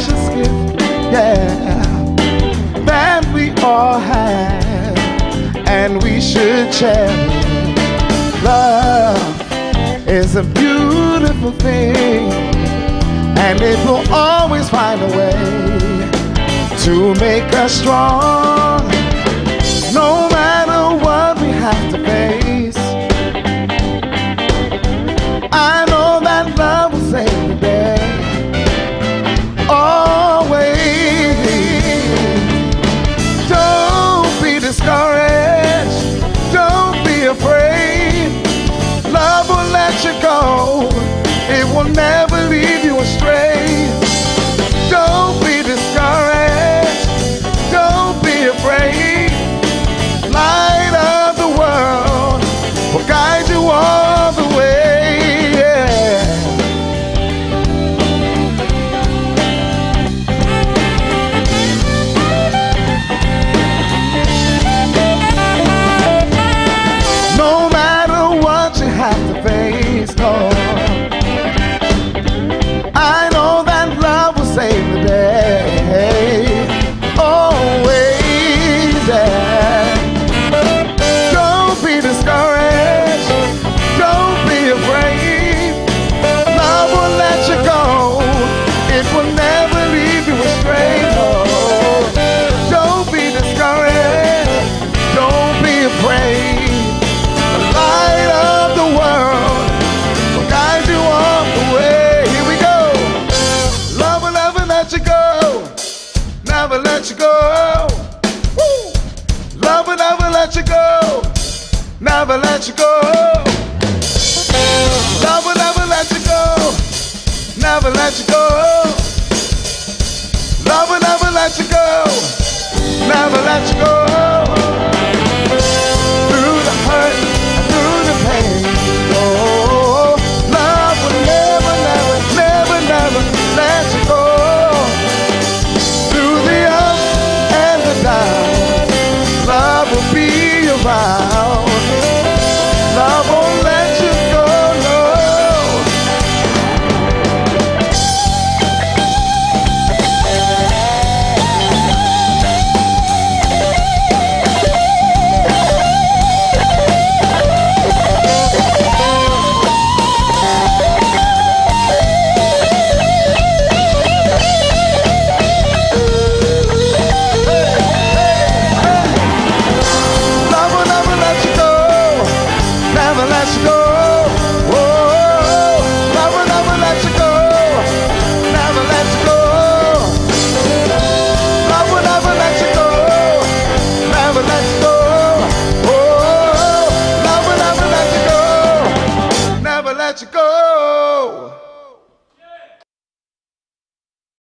precious gift, yeah, that we all have, and we should cherish. Love is a beautiful thing, and it will always find a way to make us strong, no matter what we have to face. I know that love will save the day, always. Don't be discouraged, don't be afraid. Love will let you go, it will never leave you astray. Don't be discouraged, don't be afraid. Light of the world will guide you all the way, yeah. No matter what you have to face, no, I know that love will save the day, always, yeah. Don't be discouraged, don't be afraid. Love will let you go, it will never leave you astray, no. Don't be discouraged, don't be afraid. The light of the world will guide you all the way. Here we go. Love will never let you go, never let you go. Woo! Love will never let you go, never let you go. Love will never let you go, never let you go.